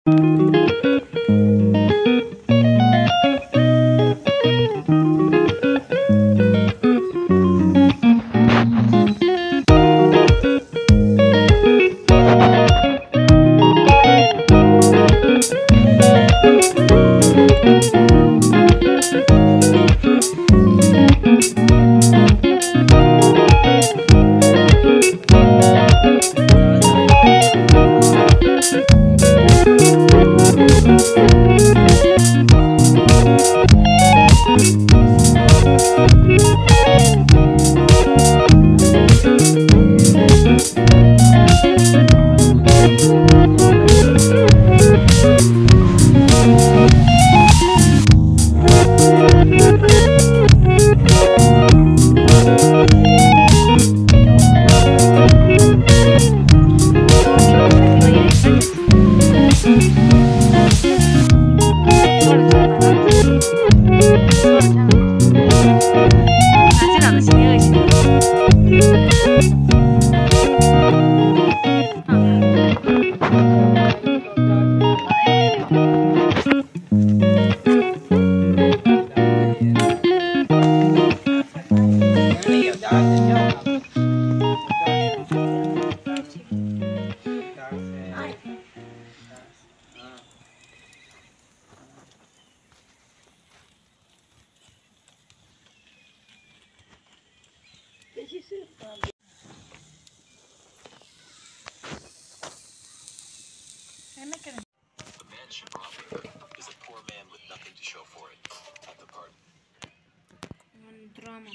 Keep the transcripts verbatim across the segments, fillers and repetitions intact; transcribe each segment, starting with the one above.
The man she brought me is a poor man with nothing to show for it at the party. Drama.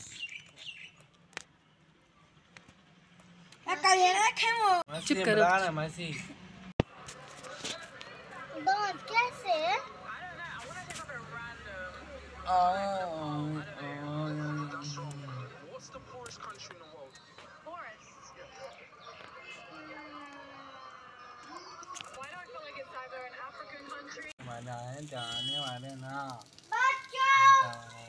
चुप करो मासी बहुत कैसे What's the poorest country in the world? Forest. Why do I feel like it's either an African country? mà này anh chờ nếu mà đây nào बच्चों